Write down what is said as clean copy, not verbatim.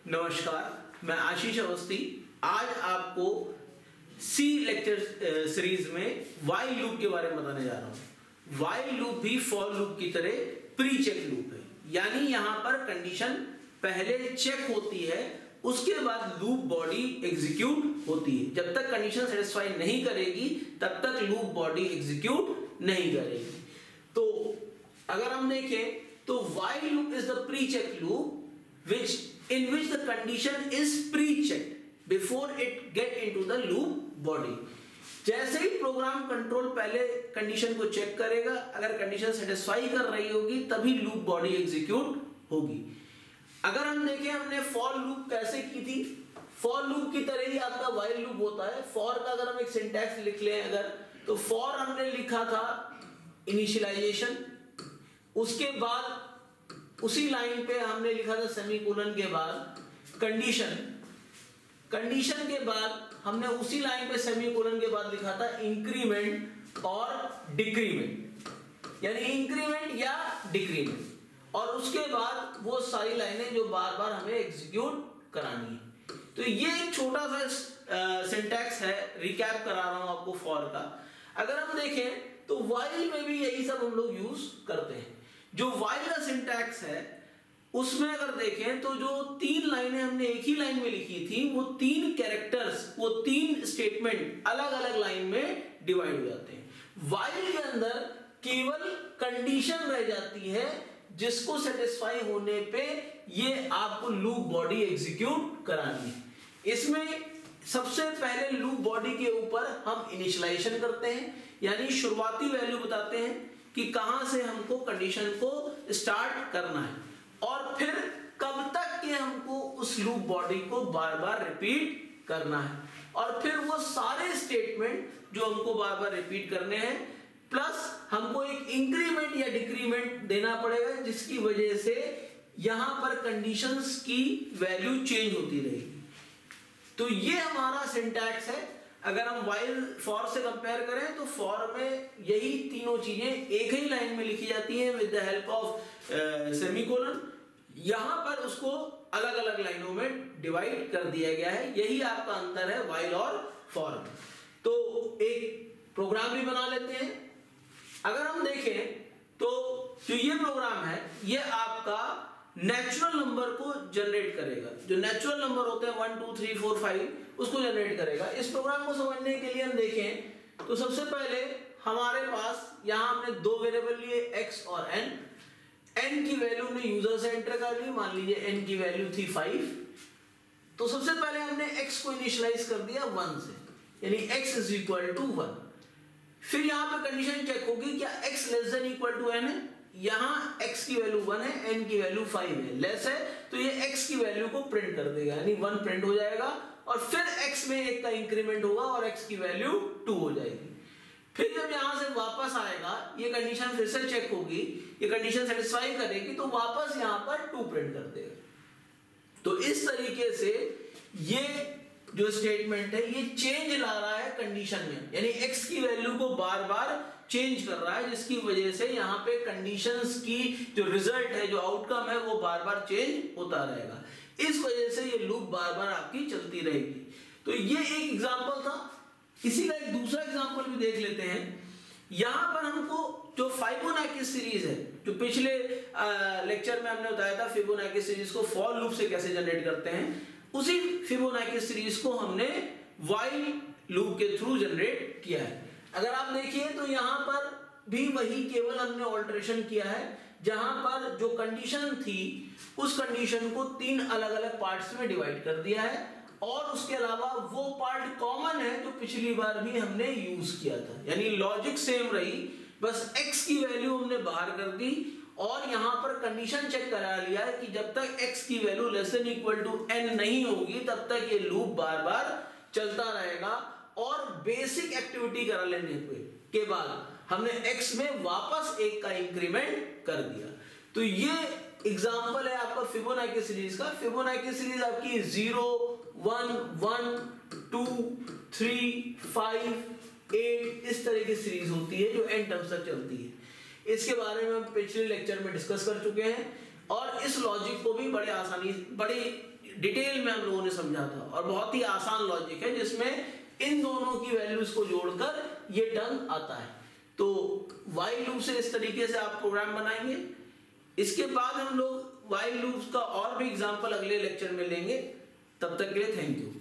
नमस्कार, मैं आशीष अवस्थी। आज आपको सी लेक्चर सीरीज में वाइल लूप के बारे में बताने जा रहा हूँ। वाइल लूप भी फॉर लूप की तरह प्री चेक लूप है, यानी यहाँ पर कंडीशन पहले चेक होती है, उसके बाद लूप बॉडी एग्जीक्यूट होती है। जब तक कंडीशन सेटिस्फाई नहीं करेगी तब तक लूप बॉडी एग्जीक्यूट नहीं करेगी। तो अगर हम देखें तो while loop is the pre check loop in which the condition is pre-checked before it get into the loop body। जैसे ही प्रोग्राम कंट्रोल पहले कंडीशन को चेक करेगा, अगर कंडीशन सेटिस्फाई कर रही होगी तभी लूप बॉडी एग्जीक्यूट होगी। अगर हम देखें हमने फॉर लूप कैसे की थी, फॉर लूप की तरह ही आपका वाइल लूप होता है। फॉर का अगर हम एक सिंटैक्स लिख लें अगर, तो फॉर हमने लिखा था इनिशियलाइजेशन, उसके बाद उसी लाइन पे हमने लिखा था सेमीकोलन के बाद कंडीशन, कंडीशन के बाद हमने उसी लाइन पे सेमीकोलन के बाद लिखा था इंक्रीमेंट और डिक्रीमेंट, यानी इंक्रीमेंट या डिक्रीमेंट, और उसके बाद वो सारी लाइनें जो बार बार हमें एग्जीक्यूट करानी है। तो ये एक छोटा सा सिंटैक्स है, रिकैप करा रहा हूं आपको फॉर का। अगर हम देखें तो वाइल में भी यही सब हम लोग यूज करते हैं। जो वाइल का सिंटैक्स है उसमें अगर देखें तो जो तीन लाइनें हमने एक ही लाइन में लिखी थी, वो तीन कैरेक्टर्स, वो तीन स्टेटमेंट अलग अलग लाइन में डिवाइड हो जाते हैं। वाइल के अंदर केवल कंडीशन रह जाती है जिसको सेटिस्फाई होने पे ये आपको लूप बॉडी एग्जीक्यूट करानी है। इसमें सबसे पहले लूप बॉडी के ऊपर हम इनिशियलाइजेशन करते हैं, यानी शुरुआती वैल्यू बताते हैं कि कहां से हमको कंडीशन को स्टार्ट करना है, और फिर कब तक के हमको उस लूप बॉडी को बार बार रिपीट करना है, और फिर वो सारे स्टेटमेंट जो हमको बार बार रिपीट करने हैं, प्लस हमको एक इंक्रीमेंट या डिक्रीमेंट देना पड़ेगा जिसकी वजह से यहां पर कंडीशंस की वैल्यू चेंज होती रहेगी। तो ये हमारा सिंटैक्स है। अगर हम वाइल फॉर से कंपेयर करें तो फॉर में यही तीनों चीजें एक ही लाइन में लिखी जाती हैं with the help of semicolon. यहां पर उसको अलग अलग लाइनों में डिवाइड कर दिया गया है। यही आपका अंतर है वाइल और फॉर में। तो एक प्रोग्राम भी बना लेते हैं। अगर हम देखें तो जो ये प्रोग्राम है ये आपका नेचुरल नंबर को जनरेट करेगा। जो नेचुरल नंबर होते हैं 1 2 3 4 5 उसको जनरेट करेगा। इस प्रोग्राम को समझने के लिए हम देखें तो सबसे पहले हमारे पास यहां हमने दो वेरिएबल लिए x और n। n की वैल्यू हमने यूजर से एंटर कर ली, मान लीजिए n की वैल्यू थी 5। तो सबसे पहले हमने x को इनिशियलाइज कर दिया 1 से, यानी x इज इक्वल टू 1। फिर यहां पे कंडीशन चेक होगी क्या x less than equal to n है। यहां x की वैल्यू 1 है, n की वैल्यू 5 है, लेस है, तो ये x की वैल्यू को प्रिंट कर देगा, यानी 1 प्रिंट हो जाएगा, और फिर x में 1 का इंक्रीमेंट होगा और x की वैल्यू 2 हो जाएगी। फिर जब यहां से वापस आएगा, ये कंडीशन फिर से चेक होगी, ये कंडीशन सेटिस्फाई करेगी तो वापस यहां पर 2 प्रिंट कर देगा। तो इस तरीके से ये जो स्टेटमेंट है ये चेंज ला रहा है कंडीशन में, यानी x की वैल्यू को बार बार चेंज कर रहा है, जिसकी वजह से यहाँ पे कंडीशंस की जो रिजल्ट है, जो आउटकम है, वो बार बार चेंज होता रहेगा। इस वजह से ये लूप बार बार आपकी चलती रहेगी। तो ये एक एग्जांपल था। इसी का एक दूसरा एग्जांपल भी देख लेते हैं। यहाँ पर हमको जो फिबोनाची सीरीज है, जो पिछले लेक्चर में हमने बताया था फिबोनाची सीरीज को फॉर लूप से कैसे जनरेट करते हैं, उसी फिबोनाची सीरीज को हमने वाइल लूप के थ्रू जनरेट किया है। अगर आप देखिए तो यहां पर भी वही केवल हमने ऑल्टरेशन किया है, जहां पर जो कंडीशन थी उस कंडीशन को 3 अलग अलग पार्ट्स में डिवाइड कर दिया है, और उसके अलावा वो पार्ट कॉमन है जो पिछली बार भी हमने यूज किया था, यानी लॉजिक सेम रही, बस x की वैल्यू हमने बाहर कर दी, और यहां पर कंडीशन चेक करा लिया है कि जब तक x की value less than equal to n नहीं होगी तब तक ये लूप बार बार चलता रहेगा। और बेसिक एक्टिविटी करा लेने के बाद हमने x में वापस 1 का इंक्रीमेंट कर दिया। तो ये एग्जांपल है आपका फिबोनाची सीरीज का। फिबोनाची सीरीज आपकी 0 1 1 2 3 5 8 इस तरह की सीरीज होती है जो n टर्म्स तक चलती है। इसके बारे में हम पिछले लेक्चर में डिस्कस कर चुके हैं, और इस लॉजिक को भी बड़े डिटेल में हम लोगों ने समझा था, और बहुत ही आसान लॉजिक है जिसमें इन दोनों की वैल्यूज को जोड़कर ये टर्म आता है। तो वाइल लूप से इस तरीके से आप प्रोग्राम बनाएंगे। इसके बाद हम लोग वाइल लूप्स का और भी एग्जांपल अगले लेक्चर में लेंगे। तब तक के लिए थैंक यू।